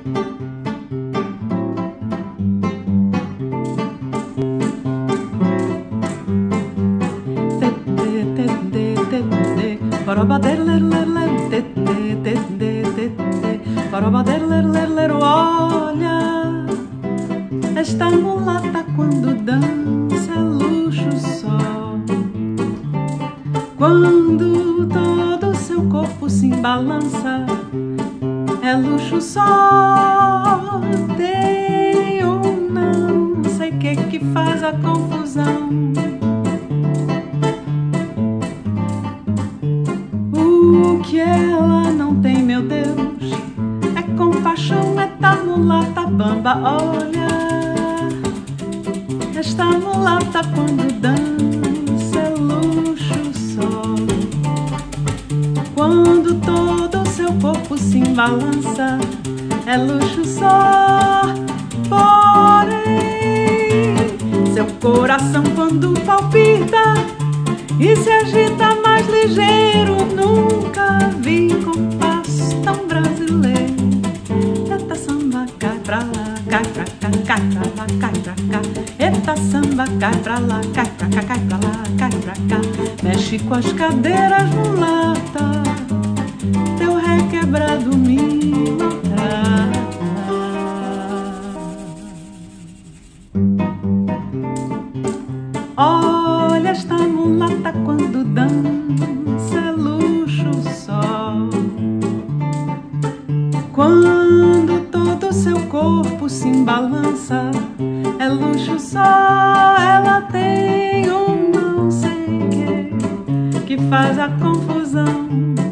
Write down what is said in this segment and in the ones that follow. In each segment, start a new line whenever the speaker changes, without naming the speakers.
Olha, esta mulata quando dança é luxo só. Quando todo seu corpo se embalança é luxo só. Tem um não sei que faz a confusão. O que ela não tem, meu Deus, é compaixão, é tá mulata bamba. Olha, esta mulata quando dança é luxo só. Quando todo o seu corpo se embalança é luxo só. Porém, seu coração quando palpita e se agita mais ligeiro, nunca vi compasso tão brasileiro. Eita samba, cai pra lá, cai pra cá, cai pra lá, cai pra cá. Eita samba, cai pra lá, cai pra cá, cai pra lá, cai pra cá. Mexe com as cadeiras, mulata, teu requebrado me maltrata. Olha esta mulata quando dança é luxo só. Quando todo o seu corpo se embalança é luxo só. Ela tem um não sei que faz a confusão.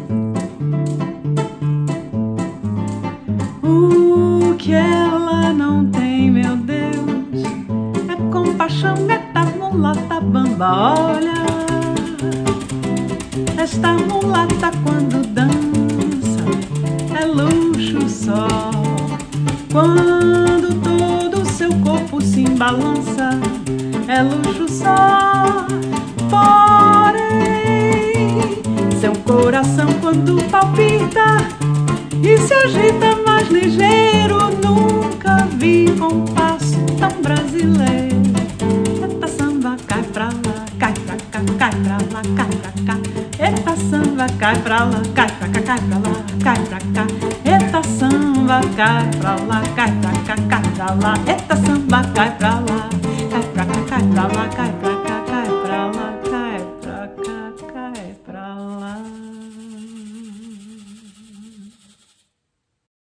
O que ela não tem, meu Deus, é compaixão, é mulata bamba. Olha, esta mulata quando dança é luxo só. Quando todo o seu corpo se embalança é luxo só. Porém, seu coração quando palpita e se agita mais ligeiro, nunca vi compasso tão brasileiro. Cai pra lá, cai pra cá, cai pra lá, cai pra cá. Eita samba, cai pra lá, cai pra cá, cai pra lá, cai pra cá. Eita samba, cai pra lá, cai pra cá, cai pra lá. Eita samba, cai pra lá, cai pra cá, cai pra lá, cai pra cá.